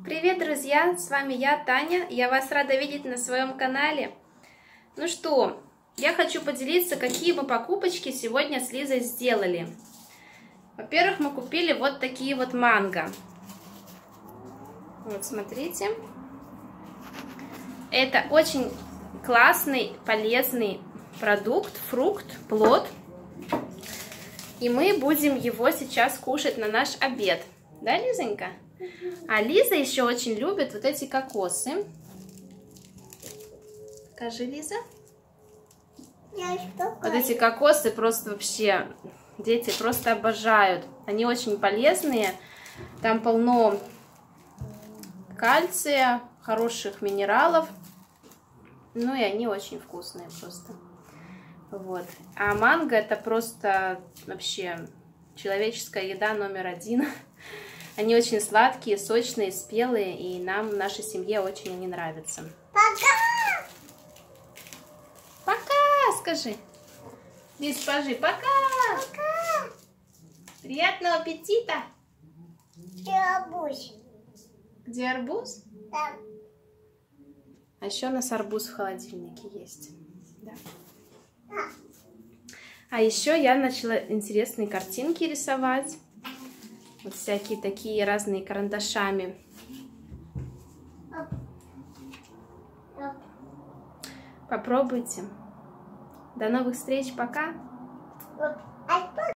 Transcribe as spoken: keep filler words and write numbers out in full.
Привет, друзья! С вами я, Таня. Я вас рада видеть на своем канале. Ну что, я хочу поделиться, какие мы покупочки сегодня с Лизой сделали. Во-первых, мы купили вот такие вот манго. Вот, смотрите. Это очень классный, полезный продукт, фрукт, плод. И мы будем его сейчас кушать на наш обед. Да, Лизонька? А Лиза еще очень любит вот эти кокосы. Скажи, Лиза. Вот эти кокосы просто вообще дети просто обожают. Они очень полезные. Там полно кальция, хороших минералов. Ну и они очень вкусные просто. Вот. А манго это просто вообще человеческая еда номер один. Они очень сладкие, сочные, спелые, и нам в нашей семье очень они нравятся. Пока! Пока, скажи. Лиз, скажи пока. Пока! Приятного аппетита. Где арбуз? Где арбуз? Там. А еще у нас арбуз в холодильнике есть. Да. А еще я начала интересные картинки рисовать. Вот всякие такие разные карандашами. Попробуйте. До новых встреч. Пока.